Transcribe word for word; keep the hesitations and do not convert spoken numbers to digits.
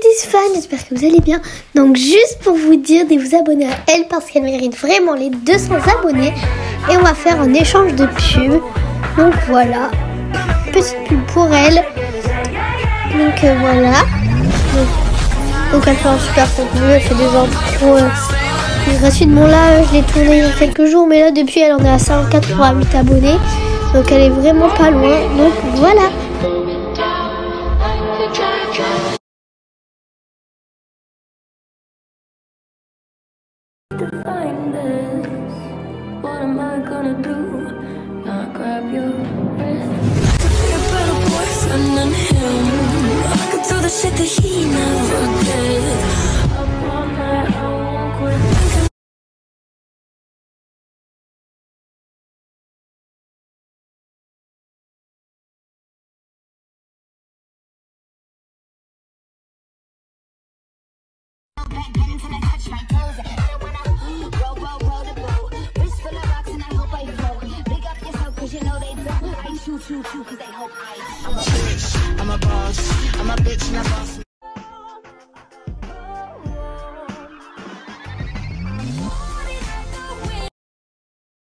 petits fans, j'espère que vous allez bien. Donc juste pour vous dire de vous abonner à elle parce qu'elle mérite vraiment les deux cents abonnés. Et on va faire un échange de pubs. Donc voilà, petite pub pour elle. Donc euh, voilà. Donc, donc elle fait un super contenu, elle fait des intros euh, gratuitement. Là je l'ai tourné il y a quelques jours, mais là depuis elle en est à cent quatre-vingt-huit abonnés. Donc elle est vraiment pas loin. Donc voilà. Define this. What am I gonna do? Not grab your wrist. Be a better boyfriend than him. I could do the shit that he never did. Up all night, I won't quit. I'm a bitch, I'm a boss, I'm a bitch and a boss.